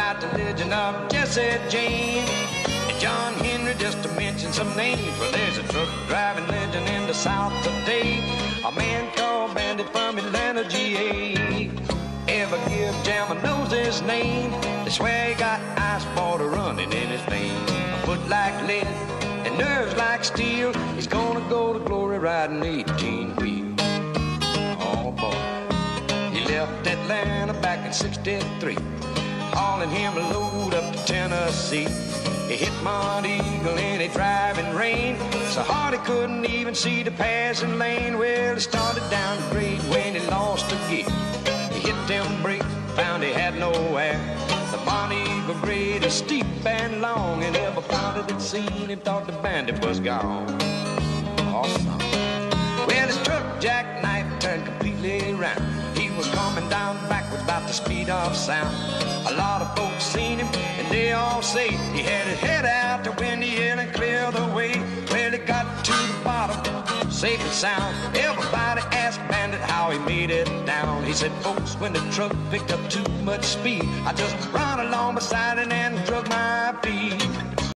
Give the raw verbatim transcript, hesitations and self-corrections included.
like the legend of Jesse James and John Henry, just to mention some names. Well, there's a truck driving legend in the South today, a man called Bandit from Atlanta, G A. Ever give Jam knows his name. They swear he got ice water running in his veins. A foot like lead and nerves like steel. He's gonna go to glory riding eighteen wheel. Oh boy, he left Atlanta back in sixty-three, hauling him a load up to Tennessee. He hit Mount Eagle in a driving rain, so hard he couldn't even see the passing lane. Well, he started down the grade when he lost a gear. He hit them brakes, found he had no air. The Mount Eagle grade is steep and long, and everybody that seen him thought the bandit was gone. Awesome. Well, his truck jackknife turned completely around. He was coming down backwards about the speed of sound. A lot of folks seen him, and they all say he had his head out to win the hill and clear the way. Well, he got to the bottom, safe and sound. Everybody asked Bandit how he made it down. He said, folks, when the truck picked up too much speed, I just run along beside it and drug my feet.